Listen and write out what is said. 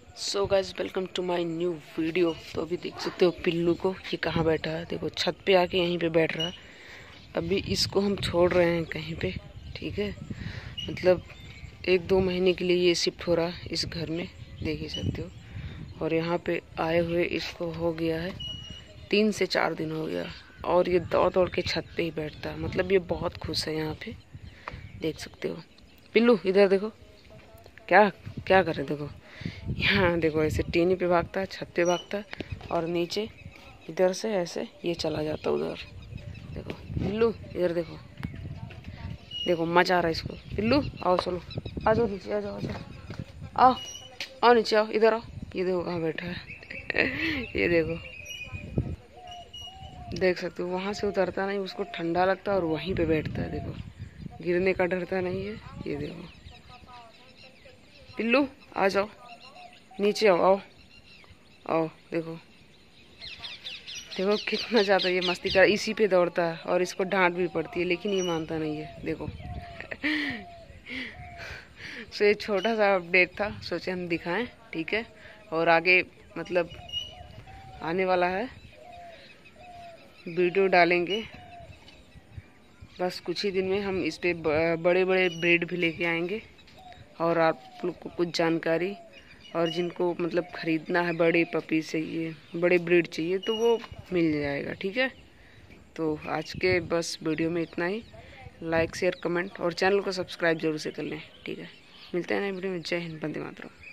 So guys, welcome to my new video. तो अभी देख सकते हो पिल्लू को, ये कहाँ बैठा है। देखो छत पे आके यहीं पे बैठ रहा है। अभी इसको हम छोड़ रहे हैं कहीं पे, ठीक है। मतलब 1-2 महीने के लिए ये शिफ्ट हो रहा है इस घर में, देख ही सकते हो। और यहाँ पे आए हुए इसको हो गया है 3 से 4 दिन हो गया। और ये दौड़ दौड़ के छत पे ही बैठता है। मतलब ये बहुत खुश है यहाँ पे, देख सकते हो। पिल्लू इधर देखो, क्या क्या कर रहे देखो। यहाँ देखो, ऐसे टीनी पे भागता है, छत पे भागता है, और नीचे इधर से ऐसे ये चला जाता उधर। देखो पिल्लू इधर देखो, देखो मजा आ रहा है इसको। पिल्लू आओ, चलो आ जाओ नीचे, आ जाओ, आ जाओ, आओ आओ नीचे आओ, इधर आओ। ये देखो कहाँ बैठा है ये देखो, देख सकते हो। वहाँ से उतरता नहीं, उसको ठंडा लगता है और वहीं पे बैठता है। देखो, गिरने का डरता नहीं है। ये देखो पिल्लू आ जाओ नीचे, आओ आओ आओ। देखो देखो कितना ज़्यादा ये मस्ती कर, इसी पे दौड़ता है। और इसको डांट भी पड़ती है लेकिन ये मानता नहीं है। देखो सो ये छोटा सा अपडेट था, सोचे हम दिखाएं, ठीक है। और आगे मतलब आने वाला है, वीडियो डालेंगे। बस कुछ ही दिन में हम इस पे बड़े बड़े ब्रीड भी लेके आएंगे। और आप लोग को कुछ जानकारी, और जिनको मतलब ख़रीदना है, बड़े पपी चाहिए, बड़े ब्रीड चाहिए, तो वो मिल जाएगा, ठीक है। तो आज के बस वीडियो में इतना ही। लाइक शेयर कमेंट और चैनल को सब्सक्राइब जरूर से कर लें, ठीक है। मिलते हैं नए वीडियो में। जय हिंद, वंदे मातरम।